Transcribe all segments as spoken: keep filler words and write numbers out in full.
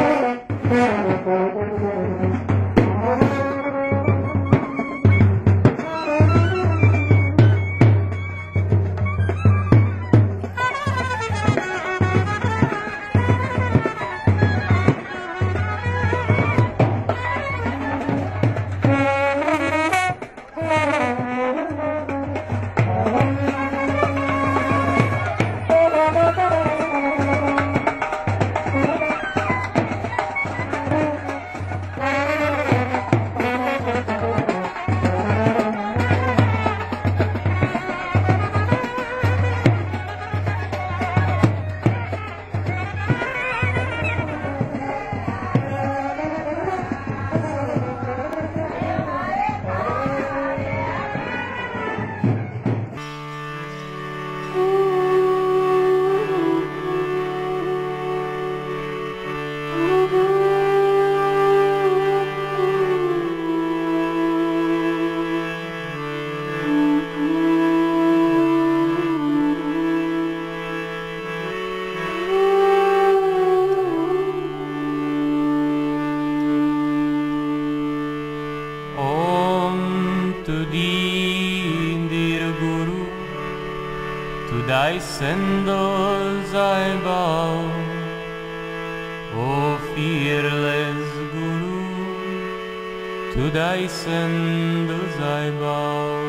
thy sandals I bow, O fearless Guru, to thy sandals I bow.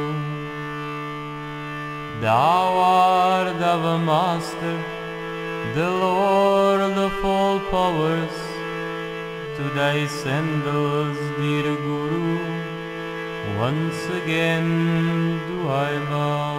Thou art our Master, the Lord of all powers, to thy sandals, dear Guru, once again do I bow.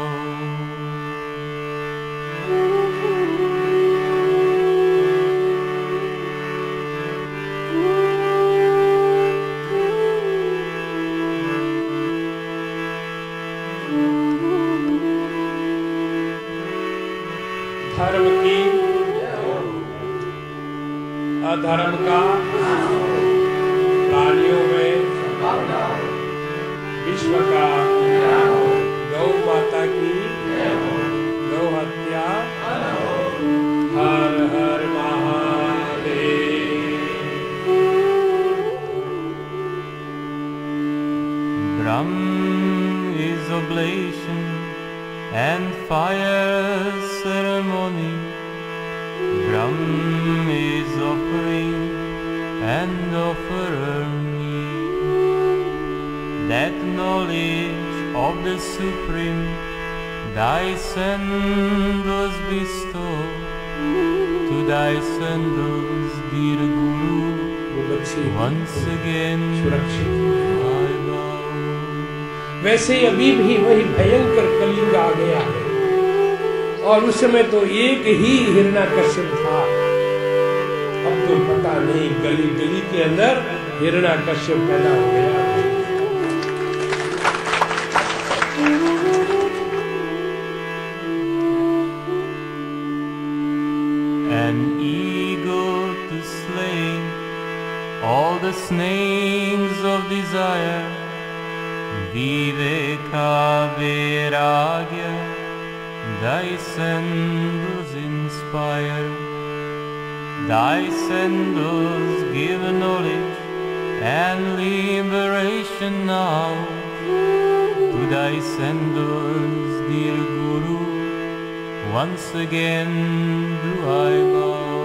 धर्म की अधर्म का प्राणियों में विश्व का गौ माता की गौ हत्या हर हर Mahadev. Brahm is oblation and fire ceremony. Brahm is offering and offerer need. That knowledge of the Supreme thy sandals bestow. To thy sandals, dear Guru, once again I bow. वैसे अभी भी वही भयंकर कलयुग आ गया है और उस समय तो एक ही हिरण्यकश्यप था। अब तो पता नहीं गली गली के अंदर हिरण्यकश्यप पैदा हो गया। An eagle to slay all the snakes of desire. Viveka Vairagya, thy sandals inspire. Thy sandals give knowledge and liberation now. To thy sandals, dear Guru, once again do I bow.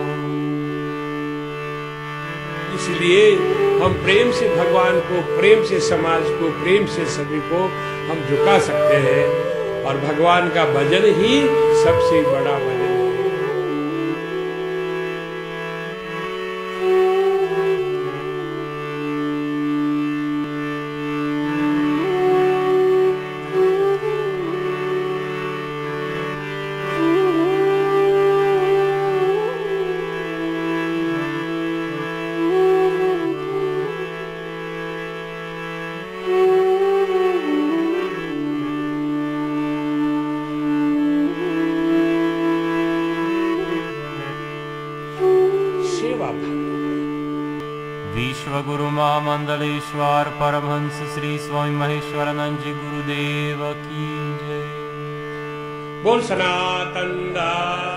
इसलिए हम प्रेम से भगवान को, प्रेम से समाज को, प्रेम से सभी को हम झुका सकते हैं और भगवान का भजन ही सबसे बड़ा भजन है। विश्वगुरु महामंडलेश्वर परमहंस श्री स्वामी महेश्वरानंद जी गुरुदेव की जय। बोल सनातन